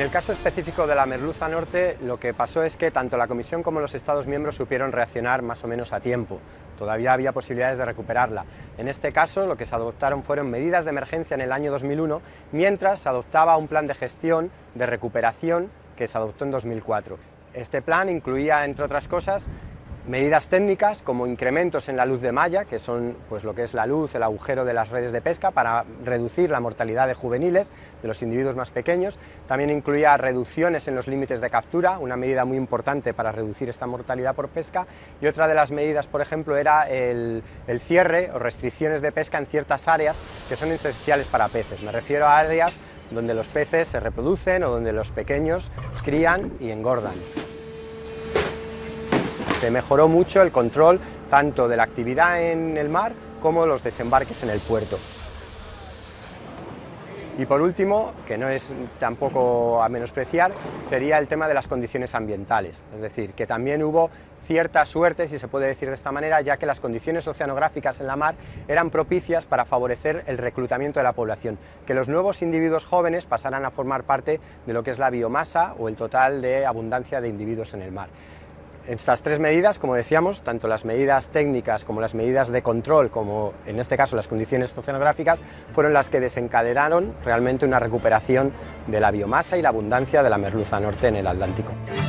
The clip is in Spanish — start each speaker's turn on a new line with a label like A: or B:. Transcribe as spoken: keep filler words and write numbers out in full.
A: el caso específico de la merluza norte, lo que pasó es que tanto la Comisión como los Estados miembros supieron reaccionar más o menos a tiempo. Todavía había posibilidades de recuperarla. En este caso, lo que se adoptaron fueron medidas de emergencia en el año dos mil uno, mientras se adoptaba un plan de gestión de recuperación que se adoptó en dos mil cuatro. Este plan incluía, entre otras cosas, medidas técnicas como incrementos en la luz de malla, que son pues, lo que es la luz, el agujero de las redes de pesca, para reducir la mortalidad de juveniles, de los individuos más pequeños. También incluía reducciones en los límites de captura, una medida muy importante para reducir esta mortalidad por pesca. Y otra de las medidas, por ejemplo, era el, el cierre o restricciones de pesca en ciertas áreas que son esenciales para peces. Me refiero a áreas donde los peces se reproducen o donde los pequeños crían y engordan. Se mejoró mucho el control tanto de la actividad en el mar como los desembarques en el puerto. Y por último, que no es tampoco a menospreciar, sería el tema de las condiciones ambientales. Es decir, que también hubo cierta suerte, si se puede decir de esta manera, ya que las condiciones oceanográficas en la mar eran propicias para favorecer el reclutamiento de la población, que los nuevos individuos jóvenes pasaran a formar parte de lo que es la biomasa o el total de abundancia de individuos en el mar. Estas tres medidas, como decíamos, tanto las medidas técnicas como las medidas de control, como en este caso las condiciones oceanográficas, fueron las que desencadenaron realmente una recuperación de la biomasa y la abundancia de la merluza norte en el Atlántico.